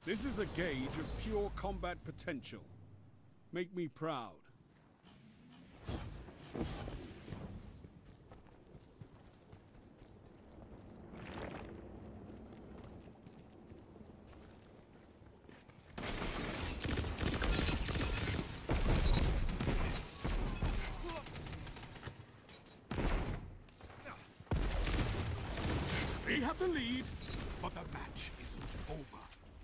This is a gauge of pure combat potential. Make me proud. We have the lead, but the match isn't over.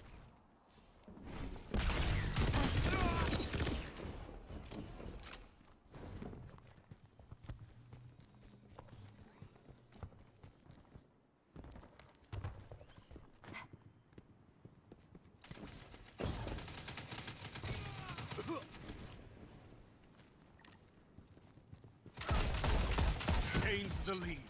Gains the lead.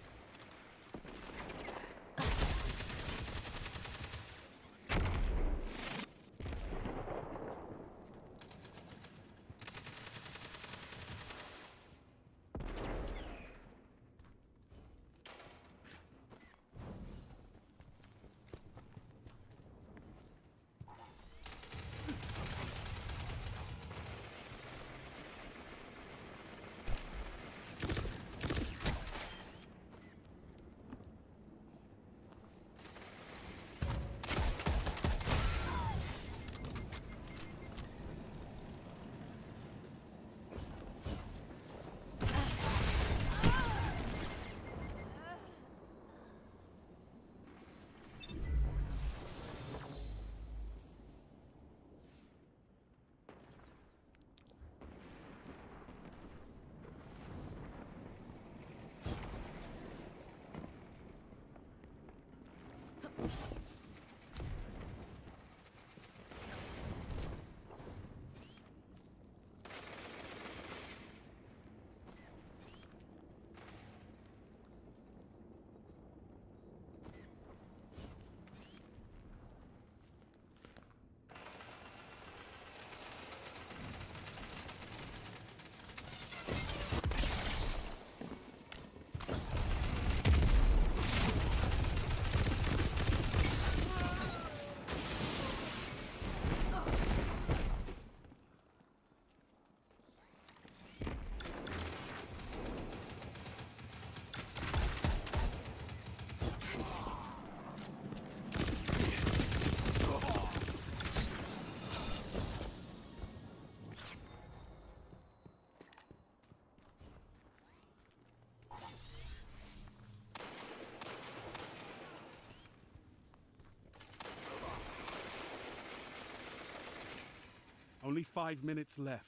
Only 5 minutes left.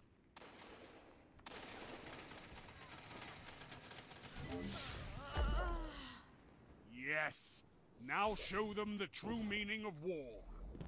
Yes! Now show them the true meaning of war.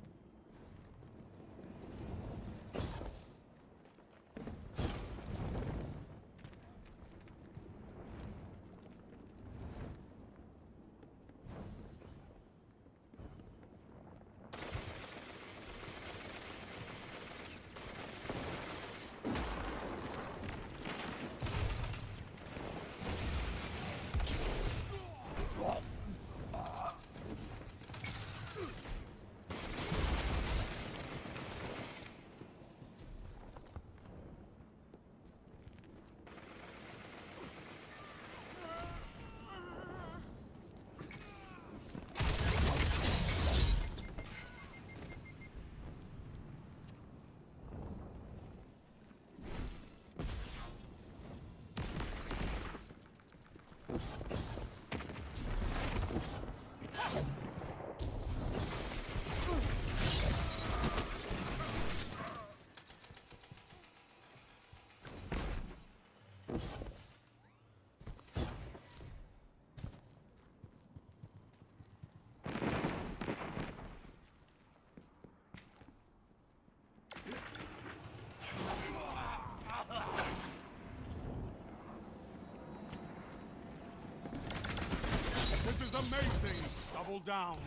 This is amazing! Double down!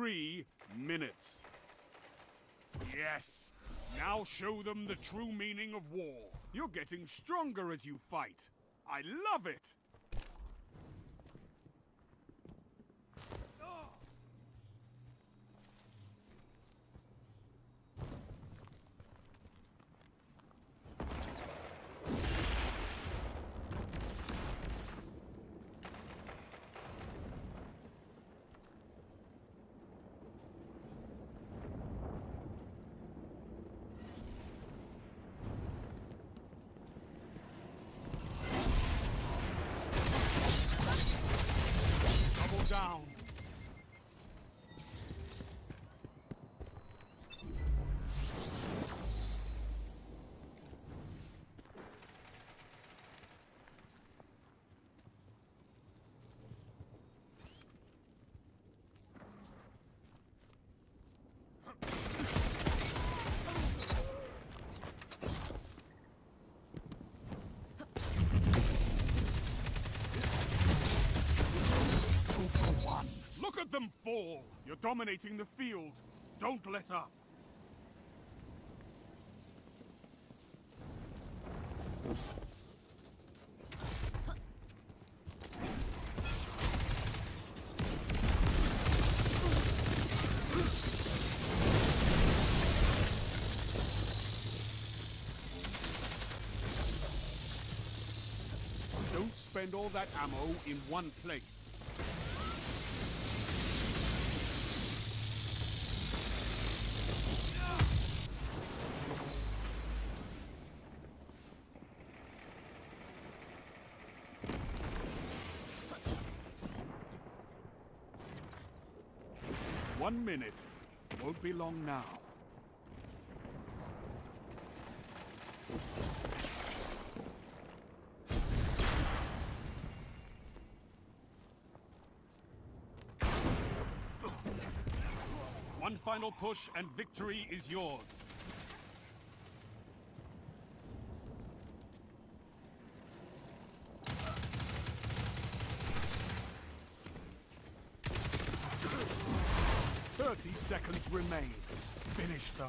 3 minutes. Yes. Now show them the true meaning of war. You're getting stronger as you fight. I love it! Down. Look at them fall! You're dominating the field. Don't let up. Don't spend all that ammo in one place. One minute. Won't be long now. One final push and victory is yours. Seconds remain. Finish them.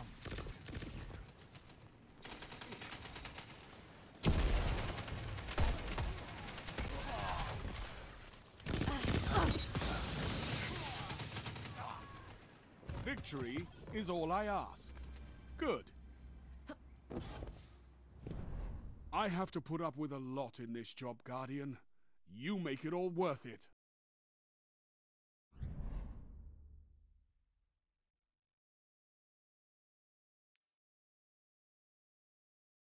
Victory is all I ask. Good. I have to put up with a lot in this job, Guardian. You make it all worth it.